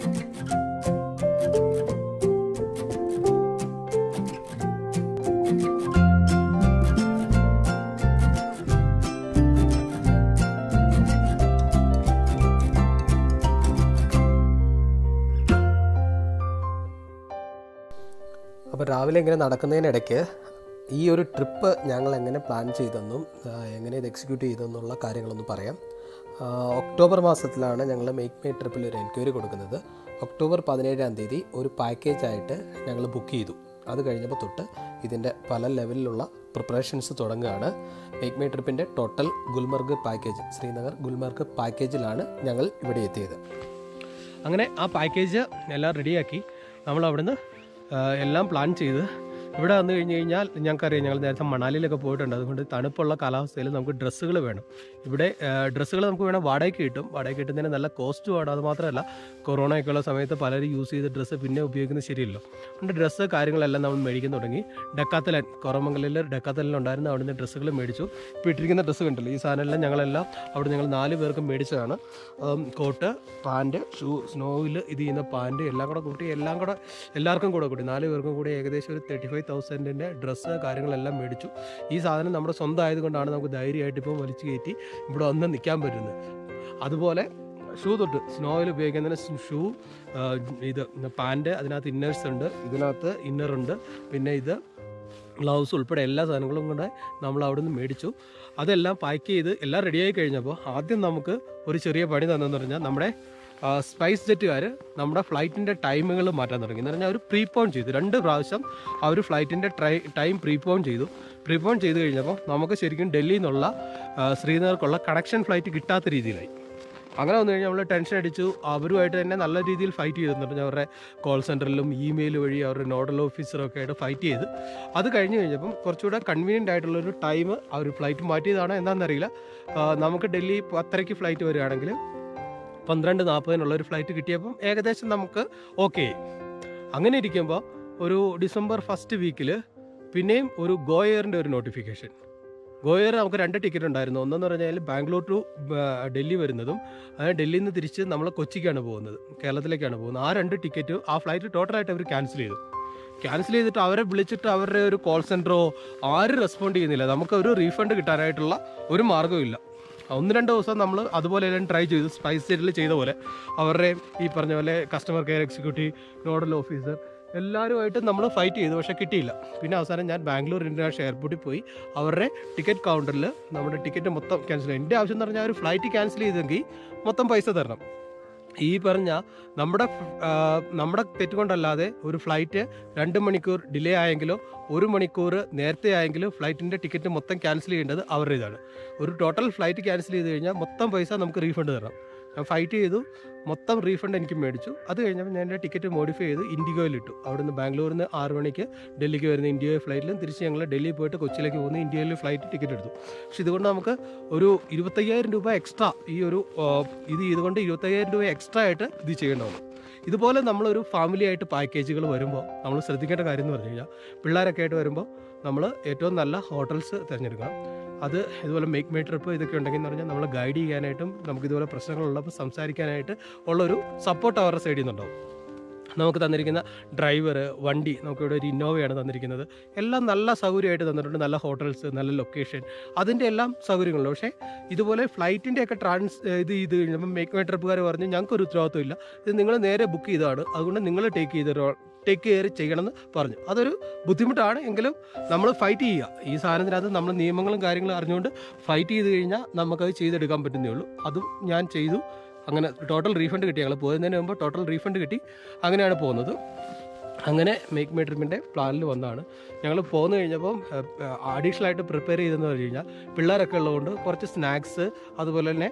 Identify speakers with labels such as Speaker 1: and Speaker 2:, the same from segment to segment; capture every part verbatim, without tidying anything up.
Speaker 1: അപ്പോൾ രാവിലെ ഇങ്ങനെ നടക്കുന്നതിനിടയ്ക്ക് ഈ ഒരു ട്രിപ്പ് ഞങ്ങൾ എങ്ങനെ പ്ലാൻ ചെയ്തെന്നും എങ്ങനെ ഇത് എക്സിക്യൂട്ട് ചെയ്തെന്നുള്ള കാര്യങ്ങളൊന്ന് പറയാം. ഒക്ടോബർ മാസത്തിലാണ് ഞങ്ങൾ മേക്ക് മൈ ട്രിപ്പിൽ ഒരു എൻക്വയറി കൊടുക്കുന്നത്. ഒക്ടോബർ പതിനേഴാം തീയതി ഒരു പാക്കേജായിട്ട് ഞങ്ങൾ ബുക്ക് ചെയ്തു. അത് കഴിഞ്ഞപ്പോൾ തൊട്ട് ഇതിൻ്റെ പല ലെവലിലുള്ള പ്രിപ്പറേഷൻസ് തുടങ്ങുകയാണ്. മേക്ക് മൈ ട്രിപ്പിൻ്റെ ടോട്ടൽ ഗുൽമർഗ് പാക്കേജ്, ശ്രീനഗർ ഗുൽമർഗ് പാക്കേജിലാണ് ഞങ്ങൾ ഇവിടെ എത്തിയത്. അങ്ങനെ ആ പാക്കേജ് എല്ലാം റെഡിയാക്കി നമ്മൾ അവിടുന്ന് എല്ലാം പ്ലാൻ ചെയ്ത് ഇവിടെ വന്നു കഴിഞ്ഞ് കഴിഞ്ഞാൽ ഞങ്ങൾക്കറിയാം, ഞങ്ങൾ നേരത്തെ മണാലിയിലൊക്കെ പോയിട്ടുണ്ട്. അതുകൊണ്ട് തണുപ്പുള്ള കാലാവസ്ഥയിൽ നമുക്ക് ഡ്രസ്സുകൾ വേണം. ഇവിടെ ഡ്രസ്സുകൾ നമുക്ക് വേണം വാടകയ്ക്ക് കിട്ടും. വാടകയ്ക്ക് കിട്ടുന്നതിന് നല്ല കോസ്റ്റുമാണ്. അത് മാത്രമല്ല കൊറോണയൊക്കെ ഉള്ള സമയത്ത് പലരും യൂസ് ചെയ്ത ഡ്രസ്സ് പിന്നെ ഉപയോഗിക്കുന്നത് ശരിയല്ലോ. അതുകൊണ്ട് ഡ്രസ്സ് കാര്യങ്ങളെല്ലാം നമ്മൾ മേടിക്കാൻ തുടങ്ങി. ഡെക്കാത്തലൻ, കോറമംഗലിൽ ഡെക്കാത്തലൻ ഉണ്ടായിരുന്നു. അവിടുന്ന് ഡ്രസ്സുകൾ മേടിച്ചു. ഇപ്പോൾ ഇട്ടിരിക്കുന്ന ഡ്രസ്സ് കണ്ടല്ലോ, ഈ സാധനമെല്ലാം ഞങ്ങളെല്ലാം അവിടെ ഞങ്ങൾ നാല് പേർക്ക് മേടിച്ചതാണ്. കോട്ട്, പാൻറ്റ്, ഷൂ, സ്നോയിൽ ഇത് ചെയ്യുന്ന പാൻറ്റ് എല്ലാം കൂടെ കൂട്ടി എല്ലാം കൂടെ എല്ലാവർക്കും കൂടെ കൂട്ടി നാല് പേർക്കും കൂടി ഏകദേശം ഒരു തേർട്ടി ഫൈവ് തൗസൻഡിൻ്റെ ഡ്രസ്സ് കാര്യങ്ങളെല്ലാം മേടിച്ചു. ഈ സാധനം നമ്മുടെ സ്വന്തം ആയതുകൊണ്ടാണ് നമുക്ക് ധൈര്യമായിട്ട് ഇപ്പോൾ വലിച്ചു കയറ്റി ഇവിടെ വന്ന് നിൽക്കാൻ പറ്റുന്നത്. അതുപോലെ ഷൂ തൊട്ട് സ്നോയിൽ ഉപയോഗിക്കുന്നതിന് ഷൂ, ഇത് പാൻറ്റ്, അതിനകത്ത് ഇന്നേഴ്സ് ഉണ്ട്, ഇതിനകത്ത് ഇന്നറുണ്ട്, പിന്നെ ഇത് ഗ്ലൗസ് ഉൾപ്പെടെ എല്ലാ സാധനങ്ങളും കൂടെ നമ്മൾ അവിടെ നിന്ന് മേടിച്ചു. അതെല്ലാം പാക്ക് ചെയ്ത് എല്ലാം റെഡിയായി കഴിഞ്ഞപ്പോൾ ആദ്യം നമുക്ക് ഒരു ചെറിയ പണി തന്നെന്ന് പറഞ്ഞാൽ നമ്മുടെ സ്പൈസ് ജെറ്റുകാർ നമ്മുടെ ഫ്ലൈറ്റിൻ്റെ ടൈമുകൾ മാറ്റാൻ തുടങ്ങി. എന്ന് പറഞ്ഞാൽ അവർ പ്രീപോൺ ചെയ്തു. രണ്ട് പ്രാവശ്യം അവർ ഫ്ലൈറ്റിൻ്റെ ട്രൈ ടൈം പ്രീപോൺ ചെയ്തു. പ്രീപോൺ ചെയ്ത് കഴിഞ്ഞപ്പോൾ നമുക്ക് ശരിക്കും ഡൽഹിയിൽ നിന്നുള്ള ശ്രീനഗർക്കുള്ള കണക്ഷൻ ഫ്ലൈറ്റ് കിട്ടാത്ത രീതിയിലായി. അങ്ങനെ വന്നു കഴിഞ്ഞാൽ നമ്മൾ ടെൻഷൻ അടിച്ചു. അവരുമായിട്ട് തന്നെ നല്ല രീതിയിൽ ഫൈറ്റ് ചെയ്തെന്ന് പറഞ്ഞാൽ അവരുടെ കോൾ സെൻറ്ററിലും ഇമെയിൽ വഴി അവരുടെ നോഡൽ ഓഫീസറൊക്കെ ആയിട്ട് ഫൈറ്റ് ചെയ്ത് അത് കഴിഞ്ഞ് കഴിഞ്ഞപ്പം കുറച്ചുകൂടെ കൺവീനിയൻ്റ് ആയിട്ടുള്ളൊരു ടൈം അവർ ഫ്ലൈറ്റ് മാറ്റിയതാണോ എന്താണെന്നറിയില്ല. നമുക്ക് ഡൽഹി പത്തരയ്ക്ക് ഫ്ലൈറ്റ് വരികയാണെങ്കിൽ പന്ത്രണ്ട് നാൽപ്പതിനുള്ള ഒരു ഫ്ലൈറ്റ് കിട്ടിയപ്പം ഏകദേശം നമുക്ക് ഓക്കെ. അങ്ങനെ ഇരിക്കുമ്പോൾ ഒരു ഡിസംബർ ഫസ്റ്റ് വീക്കിൽ പിന്നെയും ഒരു ഗോ എയറിൻ്റെ ഒരു നോട്ടിഫിക്കേഷൻ. ഗോ എയർ നമുക്ക് രണ്ട് ടിക്കറ്റ് ഉണ്ടായിരുന്നു. ഒന്നെന്ന് പറഞ്ഞാൽ ബാംഗ്ലൂർ ടു ഡൽഹി വരുന്നതും, അത് ഡൽഹിയിൽ നിന്ന് തിരിച്ച് നമ്മൾ കൊച്ചിക്കാണ് പോകുന്നത്, കേരളത്തിലേക്കാണ് പോകുന്നത്. ആ രണ്ട് ടിക്കറ്റ് ആ ഫ്ലൈറ്റ് ടോട്ടലായിട്ട് അവർ ക്യാൻസൽ ചെയ്തു. ക്യാൻസൽ ചെയ്തിട്ട് അവരെ വിളിച്ചിട്ട് അവരുടെ ഒരു കോൾ സെൻറ്ററോ ആരും റെസ്പോണ്ട് ചെയ്യുന്നില്ല. നമുക്കൊരു റീഫണ്ട് കിട്ടാനായിട്ടുള്ള ഒരു മാർഗ്ഗമില്ല. ഒന്ന് രണ്ട് ദിവസം നമ്മൾ അതുപോലെ എല്ലാം ട്രൈ ചെയ്തു, സ്പൈസ് ജെറ്റിൽ ചെയ്ത പോലെ. അവരുടെ ഈ പറഞ്ഞ പോലെ customer care executive, nodal officer എല്ലാവരുമായിട്ട് നമ്മൾ ഫൈറ്റ് ചെയ്തു, പക്ഷേ കിട്ടിയില്ല. പിന്നെ അവസാനം ഞാൻ ബാംഗ്ലൂർ ഇൻ്റർനാഷണൽ എയർപോർട്ടിൽ പോയി അവരുടെ ടിക്കറ്റ് കൗണ്ടറിൽ നമ്മുടെ ടിക്കറ്റ് മൊത്തം ക്യാൻസൽ ചെയ്തു. എൻ്റെ ആവശ്യം എന്ന് പറഞ്ഞാൽ ഒരു ഫ്ലൈറ്റ് ക്യാൻസൽ ചെയ്തെങ്കിൽ മൊത്തം പൈസ തരണം. ഈ പറഞ്ഞ നമ്മുടെ നമ്മുടെ തെറ്റുകൊണ്ടല്ലാതെ ഒരു ഫ്ലൈറ്റ് രണ്ട് മണിക്കൂർ ഡിലേ ആയെങ്കിലോ ഒരു മണിക്കൂർ നേരത്തെ ആയെങ്കിലും ഫ്ലൈറ്റിൻ്റെ ടിക്കറ്റ് മൊത്തം ക്യാൻസൽ ചെയ്യേണ്ടത് അവരുടെ ഇതാണ്. ഒരു ടോട്ടൽ ഫ്ലൈറ്റ് ക്യാൻസൽ ചെയ്ത് കഴിഞ്ഞാൽ മൊത്തം പൈസ നമുക്ക് റീഫണ്ട് തരണം. ഞാൻ ഫൈറ്റ് ചെയ്തു, മൊത്തം റീഫണ്ട് എനിക്ക് മേടിച്ചു. അത് കഴിഞ്ഞപ്പോൾ ഞാൻ എൻ്റെ ടിക്കറ്റ് മോഡിഫൈ ചെയ്ത് ഇൻഡിഗോയിലിട്ടു. അവിടുന്ന് ബാംഗ്ലൂരിൽ നിന്ന് ആറ് മണിക്ക് ഡൽഹിക്ക് വരുന്ന ഇൻഡിഗോ ഫ്ലൈറ്റിലും തിരിച്ച് ഞങ്ങൾ ഡൽഹി പോയിട്ട് കൊച്ചിയിലേക്ക് പോകുന്ന ഇൻഡിഗോയിൽ ഫ്ലൈറ്റ് ടിക്കറ്റ് എടുത്തു. പക്ഷെ ഇതുകൊണ്ട് നമുക്ക് ഒരു ഇരുപത്തയ്യായിരം രൂപ എക്സ്ട്രാ ഈ ഒരു ഇത് ഇതുകൊണ്ട് ഇരുപത്തയ്യായിരം രൂപ എക്സ്ട്രാ ആയിട്ട് ഇത് ചെയ്യേണ്ടതാണ്. ഇതുപോലെ നമ്മളൊരു ഫാമിലി ആയിട്ട് പാക്കേജുകൾ വരുമ്പോൾ നമ്മൾ ശ്രദ്ധിക്കേണ്ട കാര്യം എന്ന് പറഞ്ഞു കഴിഞ്ഞാൽ പിള്ളേരൊക്കെ ആയിട്ട് വരുമ്പോൾ നമ്മൾ ഏറ്റവും നല്ല ഹോട്ടൽസ് തിരഞ്ഞെടുക്കണം. അത് ഇതുപോലെ മേക്ക് മൈ ട്രിപ്പ് ഇതൊക്കെ ഉണ്ടെങ്കിൽ എന്ന് പറഞ്ഞാൽ നമ്മളെ ഗൈഡ് ചെയ്യാനായിട്ടും നമുക്ക് ഇതുപോലെ പ്രശ്നങ്ങളുള്ളപ്പോൾ സംസാരിക്കാനായിട്ട് ഉള്ളൊരു സപ്പോർട്ട് അവരുടെ സൈഡിൽ നിന്നുണ്ടാവും. നമുക്ക് തന്നിരിക്കുന്ന ഡ്രൈവർ, വണ്ടി, നമുക്കിവിടെ ഒരു ഇന്നോവയാണ് തന്നിരിക്കുന്നത്. എല്ലാം നല്ല സൗകര്യമായിട്ട് തന്നിട്ടുണ്ട്. നല്ല ഹോട്ടൽസ്, നല്ല ലൊക്കേഷൻ, അതിൻ്റെ എല്ലാം സൗകര്യങ്ങളുണ്ട്. പക്ഷേ ഇതുപോലെ ഫ്ലൈറ്റിൻ്റെയൊക്കെ ട്രാൻസ് ഇത് ചെയ്ത് കഴിഞ്ഞപ്പോൾ മേക്ക് മൈ ട്രിപ്പുകാർ പറഞ്ഞ് ഞങ്ങൾക്കൊരു ഉത്തരവാദിത്വം ഇല്ല, ഇത് നിങ്ങൾ നേരെ ബുക്ക് ചെയ്തതാണ്, അതുകൊണ്ട് നിങ്ങൾ ടേക്ക് ചെയ്ത് ടേക്ക് കെയർ ചെയ്യണമെന്ന് പറഞ്ഞു. അതൊരു ബുദ്ധിമുട്ടാണ്, എങ്കിലും നമ്മൾ ഫൈറ്റ് ചെയ്യുക. ഈ സാധനത്തിനകത്ത് നമ്മൾ നിയമങ്ങളും കാര്യങ്ങളും അറിഞ്ഞുകൊണ്ട് ഫൈറ്റ് ചെയ്ത് കഴിഞ്ഞാൽ നമുക്കത് ചെയ്തെടുക്കാൻ പറ്റുന്നേ ഉള്ളൂ. അതും ഞാൻ ചെയ്തു. അങ്ങനെ ടോട്ടൽ റീഫണ്ട് കിട്ടി. ഞങ്ങൾ പോകുന്നതിന് മുമ്പ് ടോട്ടൽ റീഫണ്ട് കിട്ടി. അങ്ങനെയാണ് പോകുന്നത്. അങ്ങനെ മേക്ക് മൈ ട്രിപ്പിൻ്റെ പ്ലാനിൽ വന്നതാണ്. ഞങ്ങൾ പോന്നു കഴിഞ്ഞപ്പം അഡീഷണൽ ആയിട്ട് പ്രിപ്പയർ ചെയ്തെന്ന് പറഞ്ഞു കഴിഞ്ഞാൽ പിള്ളേരൊക്കെ ഉള്ളതുകൊണ്ട് കുറച്ച് സ്നാക്സ്, അതുപോലെ തന്നെ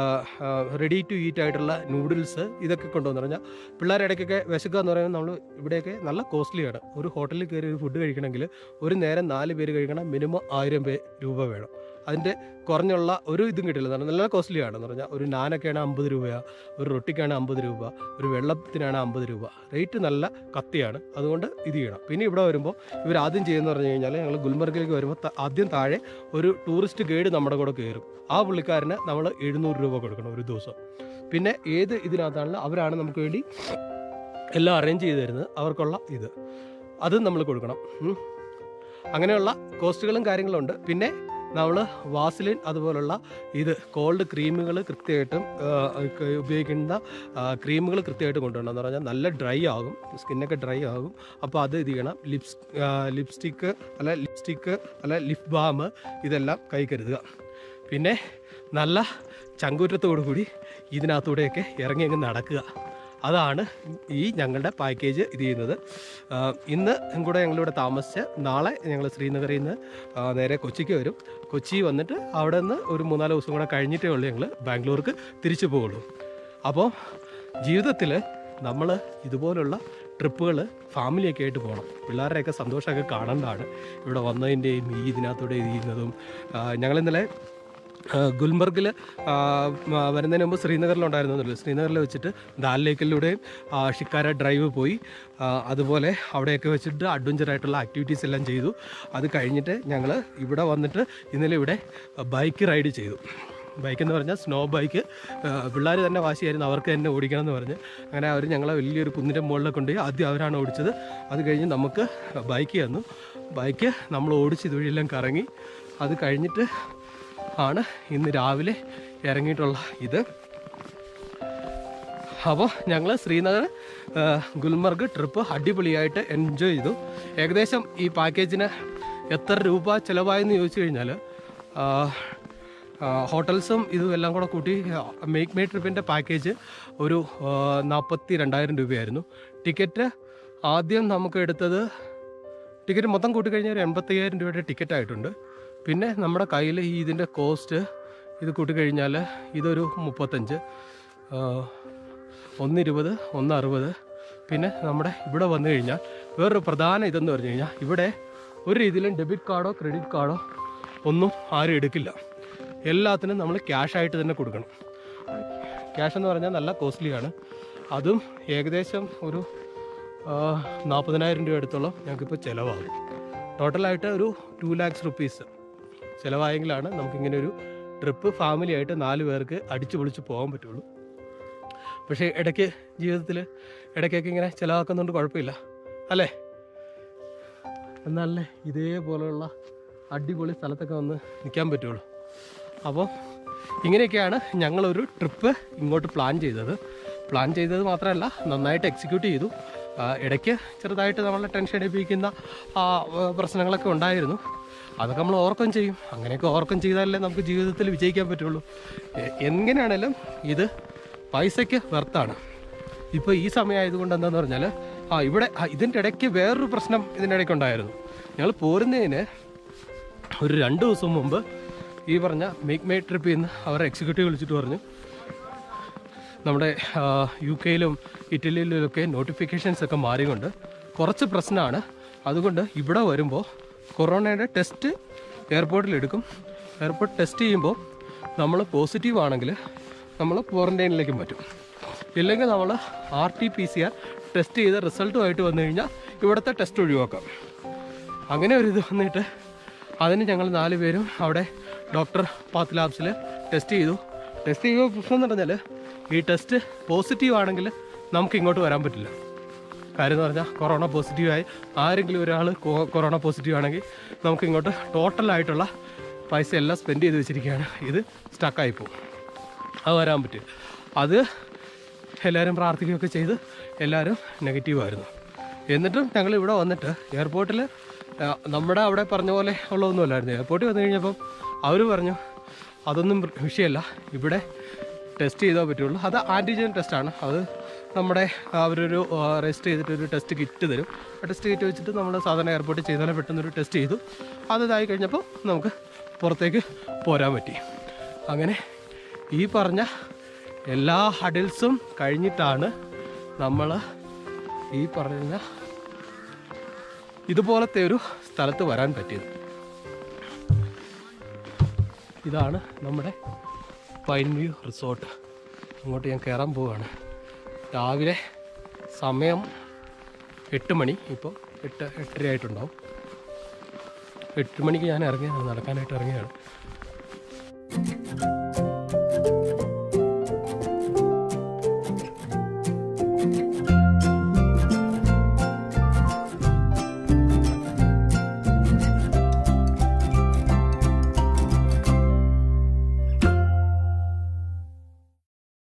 Speaker 1: റെഡി ടു ഈറ്റ് ആയിട്ടുള്ള നൂഡിൽസ് ഇതൊക്കെ കൊണ്ടുവന്നു പറഞ്ഞാൽ പിള്ളേർ ഇടയ്ക്കൊക്കെ വിശക്കുക എന്ന് പറയുമ്പോൾ നമ്മൾ ഇവിടെയൊക്കെ നല്ല കോസ്റ്റ്ലിയാണ്. ഒരു ഹോട്ടലിൽ കയറി ഒരു ഫുഡ് കഴിക്കണമെങ്കിൽ ഒരു നേരം നാല് പേര് കഴിക്കണം, മിനിമം ആയിരം രൂപ വേണം. അതിൻ്റെ കുറഞ്ഞുള്ള ഒരു ഇതും കിട്ടില്ല. എന്ന് പറഞ്ഞാൽ നല്ല കോസ്റ്റ്ലിയാണെന്ന് പറഞ്ഞാൽ ഒരു നാനൊക്കെയാണ് അമ്പത് രൂപയാണ്, ഒരു റൊട്ടിക്കാണ് അമ്പത് രൂപ, ഒരു വെള്ളത്തിനാണ് അമ്പത് രൂപ. റേറ്റ് നല്ല കത്തിയാണ്. അതുകൊണ്ട് ഇത് ചെയ്യണം. പിന്നെ ഇവിടെ വരുമ്പോൾ ഇവർ ആദ്യം ചെയ്യുന്നത് പറഞ്ഞു കഴിഞ്ഞാൽ ഞങ്ങൾ ഗുൽമർഗിലേക്ക് വരുമ്പോൾ ആദ്യം താഴെ ഒരു ടൂറിസ്റ്റ് ഗൈഡ് നമ്മുടെ കൂടെ കയറും. ആ പുള്ളിക്കാരന് നമ്മൾ എഴുന്നൂറ് രൂപ കൊടുക്കണം ഒരു ദിവസം. പിന്നെ ഏത് ഇതിനകത്താണല്ലോ അവരാണ് നമുക്ക് വേണ്ടി എല്ലാം അറേഞ്ച് ചെയ്ത് തരുന്നത് അവർക്കുള്ള ഇത് അതും നമ്മൾ കൊടുക്കണം. അങ്ങനെയുള്ള കോസ്റ്റുകളും കാര്യങ്ങളും ഉണ്ട്. പിന്നെ നമ്മൾ വാസലിൻ അതുപോലുള്ള ഇത് കോൾഡ് ക്രീമുകൾ കൃത്യമായിട്ടും ഉപയോഗിക്കുന്ന ക്രീമുകൾ കൃത്യമായിട്ട് കൊണ്ടുവരണം. എന്ന് പറഞ്ഞാൽ നല്ല ഡ്രൈ ആകും, സ്കിന്നൊക്കെ ഡ്രൈ ആകും. അപ്പോൾ അത് ഇത് ചെയ്യണം. ലിപ്സ് ലിപ്സ്റ്റിക്ക് അല്ല ലിപ്സ്റ്റിക്ക് അല്ല ലിപ് ബാം ഇതെല്ലാം കൈ കരുതുക. പിന്നെ നല്ല ചങ്കൂറ്റത്തോടു കൂടി ഇതിനകത്തൂടെയൊക്കെ ഇറങ്ങി അങ്ങ് നടക്കുക. അതാണ് ഈ ഞങ്ങളുടെ പാക്കേജ് ഇത് ചെയ്യുന്നത്. ഇന്ന് കൂടെ ഞങ്ങളിവിടെ താമസിച്ച് നാളെ ഞങ്ങൾ ശ്രീനഗറിൽ നിന്ന് നേരെ കൊച്ചിക്ക് വരും. കൊച്ചി വന്നിട്ട് അവിടെ നിന്ന് ഒരു മൂന്നാല് ദിവസം കൂടെ കഴിഞ്ഞിട്ടേ ഉള്ളൂ ഞങ്ങൾ ബാംഗ്ലൂർക്ക് തിരിച്ചു പോകുള്ളൂ. അപ്പോൾ ജീവിതത്തിൽ നമ്മൾ ഇതുപോലുള്ള ട്രിപ്പുകൾ ഫാമിലിയൊക്കെ ആയിട്ട് പോകണം. പിള്ളേരുടെയൊക്കെ സന്തോഷമൊക്കെ കാണേണ്ടതാണ്. ഇവിടെ വന്നതിൻ്റെയും ഈ ഇതിനകത്തൂടെ ഇത് ചെയ്യുന്നതും. ഞങ്ങളിന്നലെ ഗുൽമർഗിൽ വരുന്നതിന് മുമ്പ് ശ്രീനഗറിലുണ്ടായിരുന്നല്ലോ. ശ്രീനഗറിൽ വെച്ചിട്ട് ദാൽ ലേക്കിലൂടെയും ഷിക്കാര ഡ്രൈവ് പോയി. അതുപോലെ അവിടെയൊക്കെ വെച്ചിട്ട് അഡ്വഞ്ചറായിട്ടുള്ള ആക്ടിവിറ്റീസ് എല്ലാം ചെയ്തു. അത് കഴിഞ്ഞിട്ട് ഞങ്ങൾ ഇവിടെ വന്നിട്ട് ഇന്നലെ ഇവിടെ ബൈക്ക് റൈഡ് ചെയ്തു. ബൈക്ക് എന്ന് പറഞ്ഞാൽ സ്നോ ബൈക്ക്. പിള്ളേർ തന്നെ വാശിയായിരുന്നു അവർക്ക് തന്നെ ഓടിക്കണം എന്ന് പറഞ്ഞ്. അങ്ങനെ അവർ ഞങ്ങളെ വലിയൊരു കുന്നിൻ്റെ മുകളിൽ കൊണ്ടുപോയി ആദ്യം അവരാണ് ഓടിച്ചത്. അത് കഴിഞ്ഞ് നമുക്ക് ബൈക്ക് തന്നു. ബൈക്ക് നമ്മൾ ഓടിച്ച് ഇതുവഴിയെല്ലാം കറങ്ങി. അത് കഴിഞ്ഞിട്ട് ആണ് ഇന്ന് രാവിലെ ഇറങ്ങിയിട്ടുള്ള ഇത്. അപ്പോൾ ഞങ്ങൾ ശ്രീനഗർ ഗുൽമർഗ് ട്രിപ്പ് അടിപൊളിയായിട്ട് എൻജോയ് ചെയ്തു. ഏകദേശം ഈ പാക്കേജിന് എത്ര രൂപ ചിലവായെന്ന് ചോദിച്ചു കഴിഞ്ഞാൽ ഹോട്ടൽസും ഇതും എല്ലാം കൂടെ കൂട്ടി മേക്ക് മൈ ട്രിപ്പിൻ്റെ പാക്കേജ് ഒരു നാൽപ്പത്തി രണ്ടായിരം രൂപയായിരുന്നു. ടിക്കറ്റ് ആദ്യം നമുക്ക് എടുത്തത് ടിക്കറ്റ് മൊത്തം കൂട്ടിക്കഴിഞ്ഞാൽ ഒരു എൺപത്തയ്യായിരം രൂപയുടെ ടിക്കറ്റായിട്ടുണ്ട്. പിന്നെ നമ്മുടെ കയ്യിൽ ഈ ഇതിൻ്റെ കോസ്റ്റ് ഇത് കൂട്ടിക്കഴിഞ്ഞാൽ ഇതൊരു മുപ്പത്തഞ്ച്, ഒന്നിരുപത്, ഒന്ന് അറുപത്. പിന്നെ നമ്മുടെ ഇവിടെ വന്നു കഴിഞ്ഞാൽ വേറൊരു പ്രധാന ഇതെന്ന് പറഞ്ഞു കഴിഞ്ഞാൽ ഇവിടെ ഒരു രീതിയിലും ഡെബിറ്റ് കാർഡോ ക്രെഡിറ്റ് കാർഡോ ഒന്നും ആരും എടുക്കില്ല. എല്ലാത്തിനും നമ്മൾ ക്യാഷായിട്ട് തന്നെ കൊടുക്കണം. ക്യാഷ് എന്ന് പറഞ്ഞാൽ നല്ല കോസ്റ്റ്ലിയാണ്. അതും ഏകദേശം ഒരു നാൽപ്പതിനായിരം രൂപ അടുത്തോളം ഞങ്ങൾക്കിപ്പോൾ ചിലവാകും. ടോട്ടലായിട്ട് ഒരു ടു ലാക്സ് റുപ്പീസ് ചിലവായെങ്കിലാണ് നമുക്കിങ്ങനെ ഒരു ട്രിപ്പ് ഫാമിലിയായിട്ട് നാല് പേർക്ക് അടിച്ചു പൊളിച്ച് പോകാൻ പറ്റുള്ളൂ. പക്ഷേ ഇടയ്ക്ക് ജീവിതത്തിൽ ഇടയ്ക്കൊക്കെ ഇങ്ങനെ ചിലവാക്കുന്നുണ്ട്, കുഴപ്പമില്ല അല്ലേ? എന്നാലല്ലേ ഇതേപോലെയുള്ള അടിപൊളി സ്ഥലത്തൊക്കെ വന്ന് നിൽക്കാൻ പറ്റുള്ളൂ. അപ്പോൾ ഇങ്ങനെയൊക്കെയാണ് ഞങ്ങളൊരു ട്രിപ്പ് ഇങ്ങോട്ട് പ്ലാൻ ചെയ്തത്. പ്ലാൻ ചെയ്തത് മാത്രമല്ല, നന്നായിട്ട് എക്സിക്യൂട്ട് ചെയ്തു. ഇടയ്ക്ക് ചെറുതായിട്ട് നമ്മളെ ടെൻഷൻ അടിപ്പിക്കുന്ന പ്രശ്നങ്ങളൊക്കെ ഉണ്ടായിരുന്നു. അതൊക്കെ നമ്മൾ ഓവർകം ചെയ്യും. അങ്ങനെയൊക്കെ ഓവർകം ചെയ്താലല്ലേ നമുക്ക് ജീവിതത്തിൽ വിജയിക്കാൻ പറ്റുള്ളൂ. എങ്ങനെയാണേലും ഇത് പൈസയ്ക്ക് വെർത്താണ്. ഇപ്പോൾ ഈ സമയമായതുകൊണ്ട് എന്താണെന്ന് പറഞ്ഞാൽ ആ ഇവിടെ ഇതിൻ്റെ ഇടയ്ക്ക് വേറൊരു പ്രശ്നം ഇതിൻ്റെ ഇടയ്ക്ക് ഉണ്ടായിരുന്നു. ഞങ്ങൾ പോരുന്നതിന് ഒരു രണ്ട് ദിവസം മുമ്പ് ഈ പറഞ്ഞ മേക്ക് മൈ ട്രിപ്പിൽ നിന്ന് അവരുടെ എക്സിക്യൂട്ടീവ് വിളിച്ചിട്ട് പറഞ്ഞു, നമ്മുടെ യു കെയിലും ഇറ്റലിയിലുമൊക്കെ നോട്ടിഫിക്കേഷൻസ് ഒക്കെ മാറിക്കൊണ്ട് കുറച്ച് പ്രശ്നമാണ്. അതുകൊണ്ട് ഇവിടെ വരുമ്പോൾ കൊറോണയുടെ ടെസ്റ്റ് എയർപോർട്ടിലെടുക്കും. എയർപോർട്ട് ടെസ്റ്റ് ചെയ്യുമ്പോൾ നമ്മൾ പോസിറ്റീവ് ആണെങ്കിൽ നമ്മൾ ക്വാറൻറ്റൈനിലേക്കും പറ്റും. ഇല്ലെങ്കിൽ നമ്മൾ R T P C R test ചെയ്ത റിസൾട്ടുമായിട്ട് വന്നു കഴിഞ്ഞാൽ ഇവിടുത്തെ ടെസ്റ്റ് ഒഴിവാക്കാം. അങ്ങനെ ഒരു ഇത് വന്നിട്ട് അതിന് ഞങ്ങൾ നാല് പേരും അവിടെ ഡോക്ടർ പാത്ത് ലാബ്സിൽ ടെസ്റ്റ് ചെയ്തു. ടെസ്റ്റ് ചെയ്യുമ്പോൾ പ്രശ്നം എന്ന് പറഞ്ഞാൽ ഈ ടെസ്റ്റ് പോസിറ്റീവ് ആണെങ്കിൽ നമുക്ക് ഇങ്ങോട്ട് വരാൻ പറ്റില്ല. കാര്യം എന്ന് പറഞ്ഞാൽ കൊറോണ പോസിറ്റീവായി ആരെങ്കിലും ഒരാൾ കൊറോണ പോസിറ്റീവ് ആണെങ്കിൽ നമുക്ക് ഇങ്ങോട്ട് ടോട്ടലായിട്ടുള്ള പൈസ എല്ലാം സ്പെൻഡ് ചെയ്ത് വെച്ചിരിക്കുകയാണ്. ഇത് സ്റ്റക്കായിപ്പോവും, അത് വരാൻ പറ്റും. അത് എല്ലാവരും പ്രാർത്ഥിക്കുകയൊക്കെ ചെയ്ത് എല്ലാവരും നെഗറ്റീവായിരുന്നു. എന്നിട്ടും ഞങ്ങൾ ഇവിടെ വന്നിട്ട് എയർപോർട്ടിൽ നമ്മുടെ അവിടെ പറഞ്ഞ പോലെ ഉള്ളതൊന്നുമല്ലായിരുന്നു. എയർപോർട്ടിൽ വന്നു കഴിഞ്ഞപ്പം അവർ പറഞ്ഞു അതൊന്നും വിഷയമല്ല, ഇവിടെ ടെസ്റ്റ് ചെയ്താൽ പറ്റുള്ളൂ. അത് ആൻറ്റിജൻ ടെസ്റ്റാണ്. അത് നമ്മുടെ അവരൊരു രജിസ്റ്റർ ചെയ്തിട്ടൊരു ടെസ്റ്റ് കിറ്റ് തരും. ആ ടെസ്റ്റ് കിറ്റ് വെച്ചിട്ട് നമ്മൾ സാധാരണ എയർപോർട്ടിൽ ചെയ്താലേ പെട്ടെന്നൊരു ടെസ്റ്റ് ചെയ്തു. അതായി കഴിഞ്ഞപ്പോൾ നമുക്ക് പുറത്തേക്ക് പോരാൻ പറ്റി. അങ്ങനെ ഈ പറഞ്ഞ എല്ലാ ഹഡിൽസും കഴിഞ്ഞിട്ടാണ് നമ്മൾ ഈ പറഞ്ഞ ഇതുപോലത്തെ ഒരു സ്ഥലത്ത് വരാൻ പറ്റിയത്. ഇതാണ് നമ്മുടെ പൈൻ വ്യൂ റിസോർട്ട്. അങ്ങോട്ട് ഞാൻ കയറാൻ പോവുകയാണ്. രാവിലെ സമയം എട്ട് മണി, ഇപ്പോൾ എട്ട് എട്ടര ആയിട്ടുണ്ടാവും. എട്ട് മണിക്ക് ഞാൻ ഇറങ്ങിയതാണ്, നടക്കാനായിട്ട് ഇറങ്ങിയതാണ്.